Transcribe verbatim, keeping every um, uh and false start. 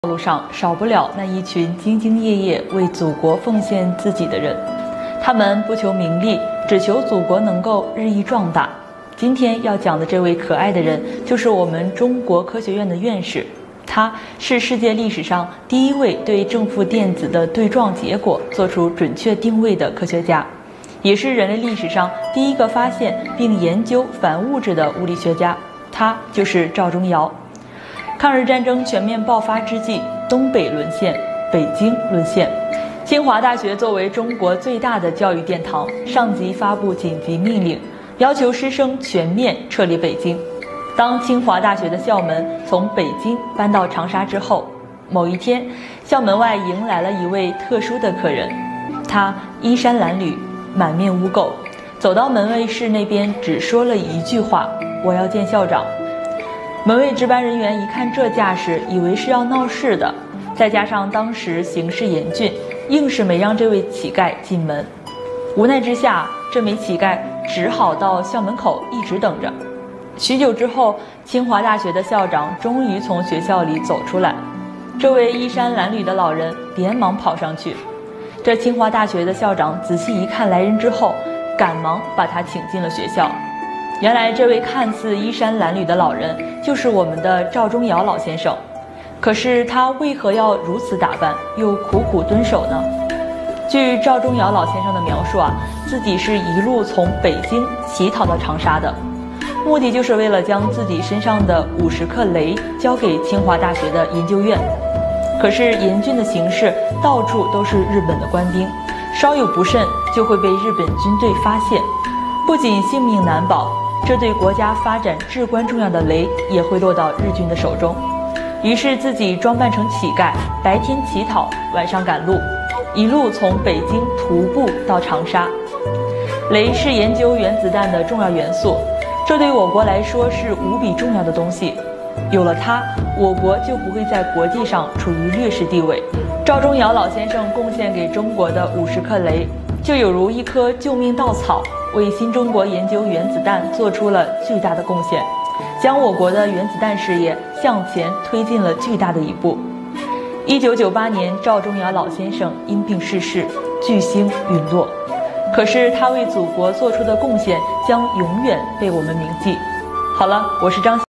道路上少不了那一群兢兢业业为祖国奉献自己的人，他们不求名利，只求祖国能够日益壮大。今天要讲的这位可爱的人，就是我们中国科学院的院士，他是世界历史上第一位对正负电子的对撞结果做出准确定位的科学家，也是人类历史上第一个发现并研究反物质的物理学家，他就是赵忠尧。抗日战争全面爆发之际，东北沦陷，北京沦陷。清华大学作为中国最大的教育殿堂，上级发布紧急命令，要求师生全面撤离北京。当清华大学的校门从北京搬到长沙之后，某一天，校门外迎来了一位特殊的客人，他衣衫褴褛，满面污垢，走到门卫室那边，只说了一句话：“我要见校长。”门卫值班人员一看这架势，以为是要闹事的，再加上当时形势严峻，硬是没让这位乞丐进门。无奈之下，这枚乞丐只好到校门口一直等着。许久之后，清华大学的校长终于从学校里走出来，这位衣衫褴褛的老人连忙跑上去。这清华大学的校长仔细一看来人之后，赶忙把他请进了学校。原来这位看似衣衫褴褛的老人就是我们的赵忠尧老先生，可是他为何要如此打扮，又苦苦蹲守呢？据赵忠尧老先生的描述啊，自己是一路从北京乞讨到长沙的，目的就是为了将自己身上的五十克镭交给清华大学的研究院。可是严峻的形势，到处都是日本的官兵，稍有不慎就会被日本军队发现，不仅性命难保，这对国家发展至关重要的雷也会落到日军的手中。于是自己装扮成乞丐，白天乞讨，晚上赶路，一路从北京徒步到长沙。雷是研究原子弹的重要元素，这对我国来说是无比重要的东西。有了它，我国就不会在国际上处于劣势地位。赵忠尧老先生贡献给中国的五十克雷，就有如一棵救命稻草，为新中国研究原子弹做出了巨大的贡献，将我国的原子弹事业向前推进了巨大的一步。一九九八年，赵忠尧老先生因病逝世，巨星陨落。可是他为祖国做出的贡献将永远被我们铭记。好了，我是张